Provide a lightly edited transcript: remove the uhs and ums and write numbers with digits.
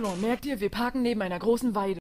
merkt ihr, wir parken neben einer großen Weide.